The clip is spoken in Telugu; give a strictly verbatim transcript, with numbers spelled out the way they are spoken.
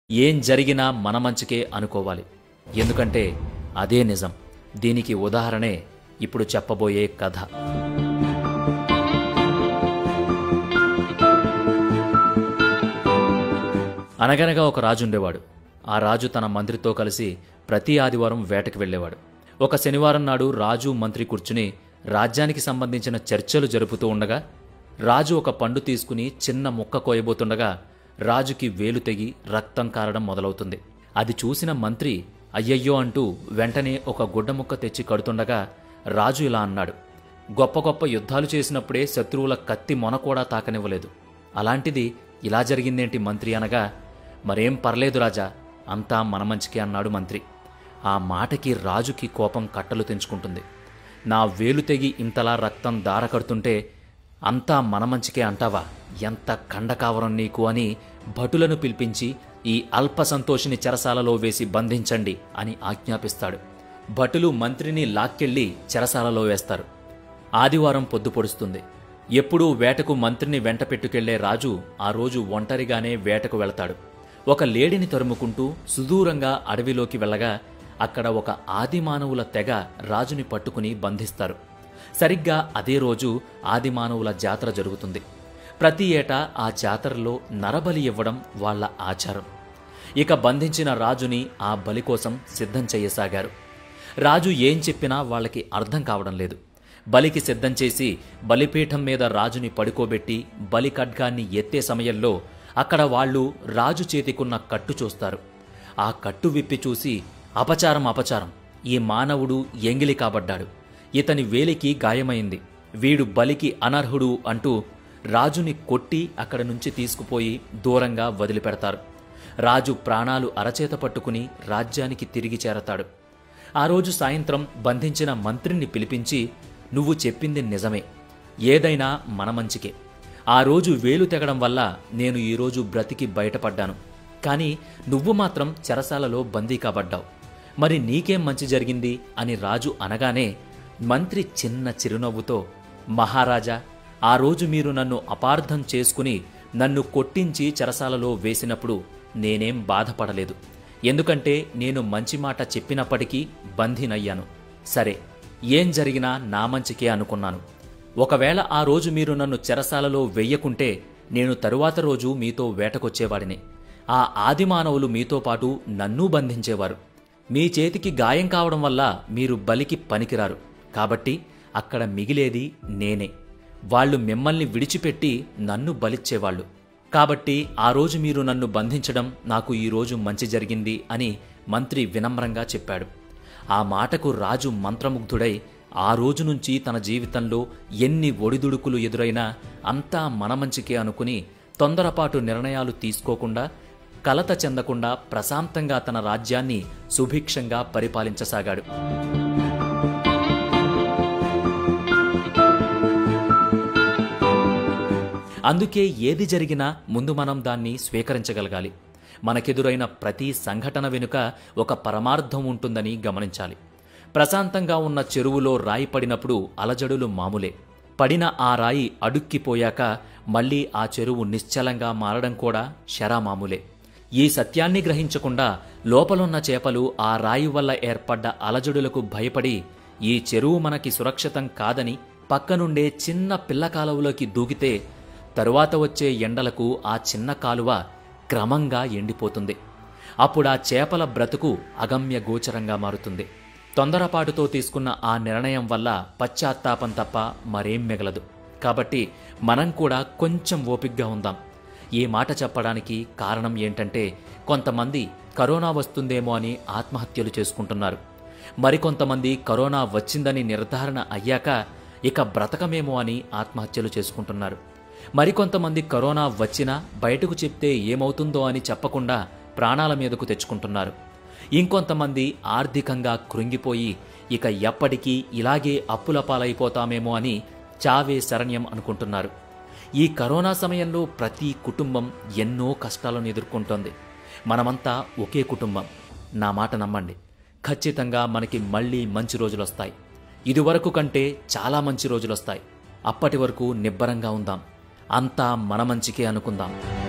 ఏం జరిగినా మన మంచికే అనుకోవాలి. ఎందుకంటే అదే నిజం. దీనికి ఉదాహరణే ఇప్పుడు చెప్పబోయే కథ. అనగనగా ఒక రాజు ఉండేవాడు. ఆ రాజు తన మంత్రితో కలిసి ప్రతి ఆదివారం వేటకు వెళ్ళేవాడు. ఒక శనివారం నాడు రాజు మంత్రి కూర్చుని రాజ్యానికి సంబంధించిన చర్చలు జరుపుతూ ఉండగా రాజు ఒక పండు తీసుకుని చిన్న ముక్క కోయబోతుండగా రాజుకి వేలు తెగి రక్తం కారడం మొదలవుతుంది. అది చూసిన మంత్రి అయ్యయ్యో అంటూ వెంటనే ఒక గుడ్డ ముక్క తెచ్చి కడుతుండగా రాజు ఇలా అన్నాడు, గొప్ప గొప్ప యుద్ధాలు చేసినప్పుడే శత్రువుల కత్తి మొన కూడా తాకనివ్వలేదు, అలాంటిది ఇలా జరిగిందేంటి మంత్రి అనగా, మరేం పర్లేదు రాజా, అంతా మన మంచికే అన్నాడు మంత్రి. ఆ మాటకి రాజుకి కోపం కట్టలు తెంచుకుంటుంది. నా వేలు తెగి ఇంతలా రక్తం దార కడుతుంటే అంతా మన మంచికే అంటావా, ఎంత కండకావరం నీకు అని భటులను పిలిపించి ఈ అల్ప సంతోషిని చెరసాలలో వేసి బంధించండి అని ఆజ్ఞాపిస్తాడు. భటులు మంత్రిని లాక్కెళ్లి చెరసాలలో వేస్తారు. ఆదివారం పొద్దు పొడుస్తుంది. ఎప్పుడూ వేటకు మంత్రిని వెంట పెట్టుకెళ్లే రాజు ఆ రోజు ఒంటరిగానే వేటకు వెళతాడు. ఒక లేడిని తరుముకుంటూ సుదూరంగా అడవిలోకి వెళ్ళగా అక్కడ ఒక ఆదిమానవుల తెగ రాజుని పట్టుకుని బంధిస్తారు. సరిగ్గా అదే రోజు ఆదిమానవుల జాతర జరుగుతుంది. ప్రతి ఏటా ఆ జాతరలో నరబలి ఇవ్వడం వాళ్ల ఆచారం. ఇక బంధించిన రాజుని ఆ బలి కోసం సిద్ధం చెయ్యసాగారు. రాజు ఏం చెప్పినా వాళ్ళకి అర్థం కావడం లేదు. బలికి సిద్ధం చేసి బలిపీఠం మీద రాజుని పడుకోబెట్టి బలి ఖడ్గాన్ని ఎత్తే సమయంలో అక్కడ వాళ్లు రాజు చేతికున్న కట్టు చూస్తారు. ఆ కట్టు విప్పి చూసి, అపచారం అపచారం, ఈ మానవుడు ఎంగిలి కాబడ్డాడు, ఇతని వేలికి గాయమైంది, వీడు బలికి అనర్హుడు అంటూ రాజుని కొట్టి అక్కడి నుంచి తీసుకుపోయి దూరంగా వదిలిపెడతారు. రాజు ప్రాణాలు అరచేత పట్టుకుని రాజ్యానికి తిరిగి చేరతాడు. ఆ రోజు సాయంత్రం బంధించిన మంత్రిని పిలిపించి, నువ్వు చెప్పింది నిజమే, ఏదైనా మన మంచికే. ఆ రోజు వేలు తెగడం వల్ల నేను ఈరోజు బ్రతికి బయటపడ్డాను, కానీ నువ్వు మాత్రం చెరసాలలో బందీ కాబడ్డావు, మరి నీకేం మంచి జరిగింది అని రాజు అనగానే మంత్రి చిన్న చిరునవ్వుతో, మహారాజా, ఆ రోజు మీరు నన్ను అపార్థం చేసుకుని నన్ను కొట్టించి చెరసాలలో వేసినప్పుడు నేనేం బాధపడలేదు, ఎందుకంటే నేను మంచి మాట చెప్పినప్పటికీ బందీనయ్యాను. సరే, ఏం జరిగినా నా మంచికే అనుకున్నాను. ఒకవేళ ఆ రోజు మీరు నన్ను చెరసాలలో వెయ్యకుంటే నేను తరువాత రోజు మీతో వేటకొచ్చేవాడిని. ఆ ఆదిమానవులు మీతో పాటు నన్నూ బంధించేవారు. మీ చేతికి గాయం కావడం వల్ల మీరు బలికి పనికిరారు, కాబట్టి అక్కడ మిగిలేది నేనే. వాళ్లు మిమ్మల్ని విడిచిపెట్టి నన్ను బలిచ్చేవాళ్లు. కాబట్టి ఆ రోజు మీరు నన్ను బంధించడం నాకు ఈరోజు మంచి జరిగింది అని మంత్రి వినమ్రంగా చెప్పాడు. ఆ మాటకు రాజు మంత్రముగ్ధుడై ఆ రోజు నుంచి తన జీవితంలో ఎన్ని ఒడిదుడుకులు ఎదురైనా అంతా మన మంచికే అనుకుని తొందరపాటు నిర్ణయాలు తీసుకోకుండా, కలత చెందకుండా ప్రశాంతంగా తన రాజ్యాన్ని సుభిక్షంగా పరిపాలించసాగాడు. అందుకే ఏది జరిగినా ముందు మనం దాన్ని స్వీకరించగలగాలి. మనకెదురైన ప్రతి సంఘటన వెనుక ఒక పరమార్థం ఉంటుందని గమనించాలి. ప్రశాంతంగా ఉన్న చెరువులో రాయి పడినప్పుడు అలజడులు మామూలే. పడిన ఆ రాయి అడుక్కిపోయాక మళ్లీ ఆ చెరువు నిశ్చలంగా మారడం కూడా శరామామూలే. ఈ సత్యాన్ని గ్రహించకుండా లోపలున్న చేపలు ఆ రాయి వల్ల ఏర్పడ్డ అలజడులకు భయపడి ఈ చెరువు మనకి సురక్షితం కాదని పక్కనుండే చిన్న పిల్ల కాలువలోకి దూకితే తరువాత వచ్చే ఎండలకు ఆ చిన్న కాలువ క్రమంగా ఎండిపోతుంది. అప్పుడా చేపల బ్రతుకు అగమ్య గోచరంగా మారుతుంది. తొందరపాటుతో తీసుకున్న ఆ నిర్ణయం వల్ల పశ్చాత్తాపం తప్ప మరేం మిగలదు. కాబట్టి మనం కూడా కొంచెం ఓపిగ్గా ఉందాం. ఈ మాట చెప్పడానికి కారణం ఏంటంటే, కొంతమంది కరోనా వస్తుందేమో అని ఆత్మహత్యలు చేసుకుంటున్నారు. మరికొంతమంది కరోనా వచ్చిందని నిర్ధారణ అయ్యాక ఇక బ్రతకమేమో అని ఆత్మహత్యలు చేసుకుంటున్నారు. మరికొంతమంది కరోనా వచ్చినా బయటకు చెప్తే ఏమవుతుందో అని చెప్పకుండా ప్రాణాల మీదకు తెచ్చుకుంటున్నారు. ఇంకొంతమంది ఆర్థికంగా కృంగిపోయి ఇక ఎప్పటికీ ఇలాగే అప్పుల పాలైపోతామేమో అని చావే శరణ్యం అనుకుంటున్నారు. ఈ కరోనా సమయంలో ప్రతి కుటుంబం ఎన్నో కష్టాలను ఎదుర్కొంటోంది. మనమంతా ఒకే కుటుంబం. నా మాట నమ్మండి, ఖచ్చితంగా మనకి మళ్లీ మంచి రోజులొస్తాయి. ఇదివరకు కంటే చాలా మంచి రోజులొస్తాయి. అప్పటి వరకు నిబ్బరంగా ఉందాం. అంతా మన మంచికే అనుకుందాం.